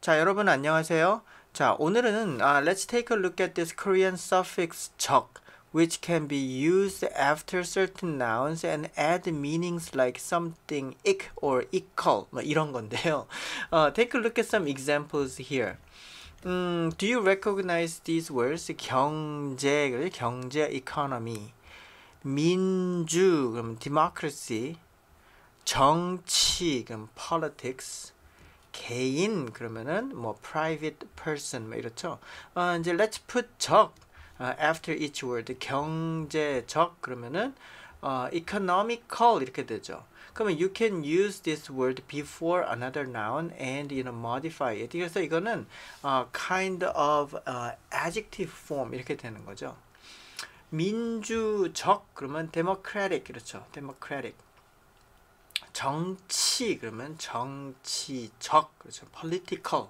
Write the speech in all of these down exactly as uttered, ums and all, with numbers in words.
자, 여러분 안녕하세요. 자, 오늘은 uh, let's take a look at this Korean suffix 적, which can be used after certain nouns and add meanings like something ik or equal 뭐 이런 건데요. Uh, take a look at some examples here. 음, do you recognize these words? 경제, 그래? 경제, economy. 민주, 그럼 democracy. 정치, 그럼 politics. 개인, 그러면은 뭐 private person 뭐 이렇죠. 어, 이제 let's put 적 uh, after each word. 경제적 그러면은 어, economical 이렇게 되죠. 그러면 you can use this word before another noun and you know modify it. 그래서 이거는 uh, kind of uh, adjective form 이렇게 되는 거죠. 민주적 그러면 democratic 그렇죠. democratic. 정치 그러면 정치적 그렇죠. political.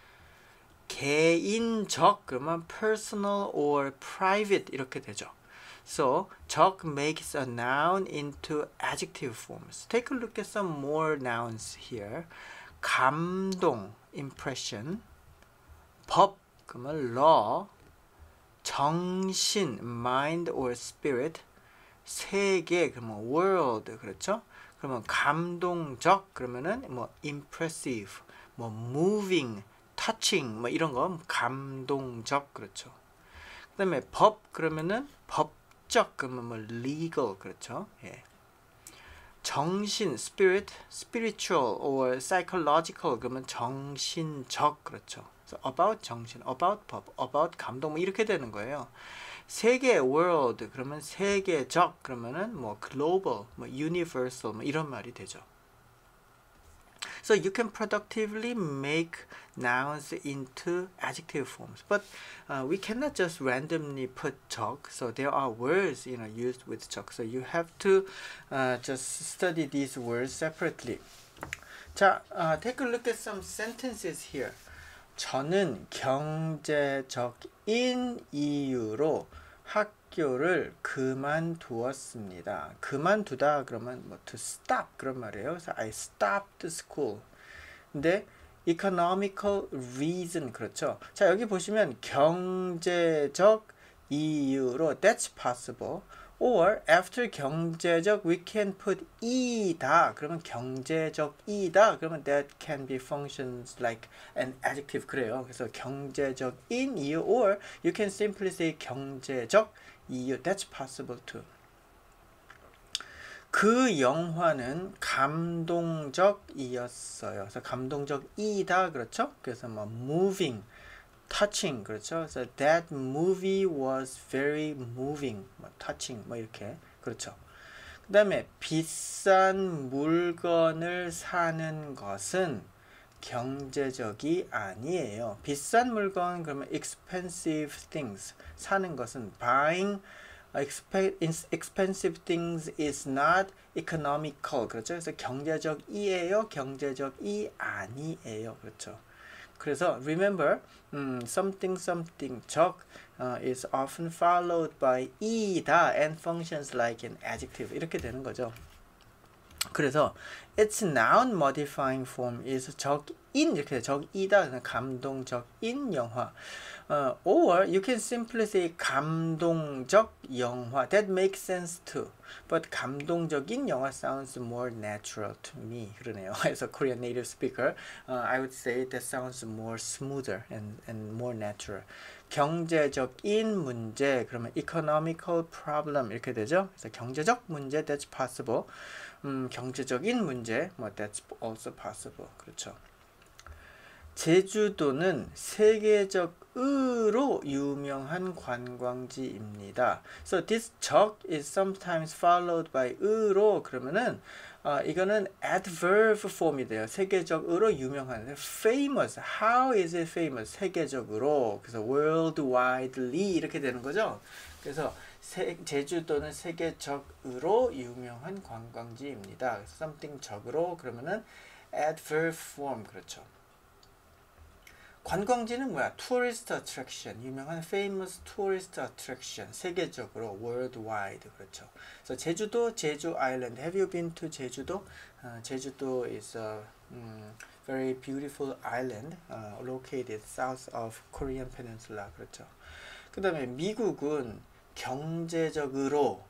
개인적 그러면 personal or private 이렇게 되죠. So 적 makes a noun into adjective forms. Take a look at some more nouns here. 감동 impression. 법 그러면 law. 정신 mind or spirit. 세계 그러면 world 그렇죠. 그러면 감동적 그러면은 뭐 impressive, 뭐 moving, touching 뭐 이런 거 감동적 그렇죠. 그다음에 법 그러면은 법적 그러면 뭐 legal 그렇죠. 예. 정신 spirit, spiritual or psychological 그러면 정신적 그렇죠. So about 정신, about 법, about 감동 뭐 이렇게 되는 거예요. 세계 world 그러면 세계적 그러면은 뭐 global 뭐 universal 뭐 이런 말이 되죠. So you can productively make nouns into adjective forms, but uh, we cannot just randomly put 적. So there are words you know used with 적. So you have to uh, just study these words separately. 자, uh, take a look at some sentences here. 저는 경제적인 이유로 학교를 그만두었습니다. 그만두다 그러면 뭐 to stop 그런 말이에요. 그래서 I stopped school. 근데 economical reason 그렇죠. 자, 여기 보시면 경제적 이유로 that's possible. Or after 경제적 we can put 이다 그러면 경제적이다 그러면 that can be functions like an adjective 그래요. 그래서 경제적인 이유 or you can simply say 경제적 이유 that's possible too. 그 영화는 감동적이었어요. 그래서 감동적이다 그렇죠. 그래서 뭐 moving touching 그렇죠. So that movie was very moving, 뭐 touching 뭐 이렇게 그렇죠. 그 다음에 비싼 물건을 사는 것은 경제적이 아니에요. 비싼 물건 그러면 expensive things 사는 것은 buying expensive things is not economical 그렇죠. 그래서 경제적이에요. 경제적이 아니에요. 그렇죠. 그래서 remember um, something something 적 uh, is often followed by 이다 and functions like an adjective 이렇게 되는 거죠. 그래서 its noun modifying form is 적인 이렇게 적이다 감동적인 영화. Uh, or you can simply say 감동적 영화. That makes sense too. But 감동적인 영화 sounds more natural to me. 그러네요. As a Korean native speaker, uh, I would say that sounds more smoother and, and more natural. 경제적인 문제, 그러면 economical problem 이렇게 되죠. 그래서 경제적 문제, that's possible. 음, 경제적인 문제, 뭐 that's also possible. 그렇죠. 제주도는 세계적으로 유명한 관광지입니다. So this 적 is sometimes followed by 으로 그러면은 어, 이거는 adverb form이 돼요. 세계적으로 유명한 famous. How is it famous? 세계적으로. 그래서 worldwidely 이렇게 되는 거죠. 그래서 세, 제주도는 세계적으로 유명한 관광지입니다. 그래서 something 적으로 그러면은 adverb form 그렇죠. 관광지는 뭐야? tourist attraction, 유명한 famous tourist attraction, 세계적으로 worldwide. 그렇죠. 그래서 제주도, 제주 island. Have you been to 제주도? Uh, 제주도 is a um, very beautiful island uh, located south of Korean peninsula. 그렇죠. 그 다음에 미국은 경제적으로나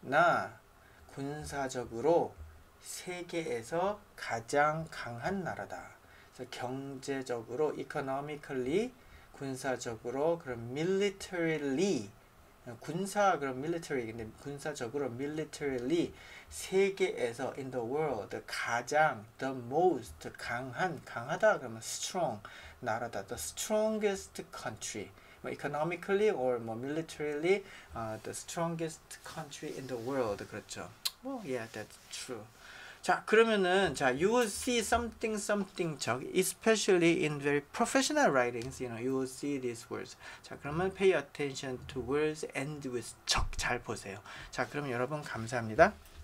군사적으로 세계에서 가장 강한 나라다. 그래서 경제적으로 economically, 군사적으로 그럼 militarily, 군사 그럼 military, 근데 군사적으로 militarily 세계에서 in the world 가장 the most 강한, 강하다 그러면 strong 나라다. the strongest country. 뭐 economically or 뭐 militarily uh, the strongest country in the world. 그렇죠. 뭐 yeah, that's true. 자, 그러면은 자, you will see something something 적, especially in very professional writings, you know, you will see these words. 자, 그러면 pay attention to words end with 적 잘 보세요. 자, 그럼 여러분 감사합니다.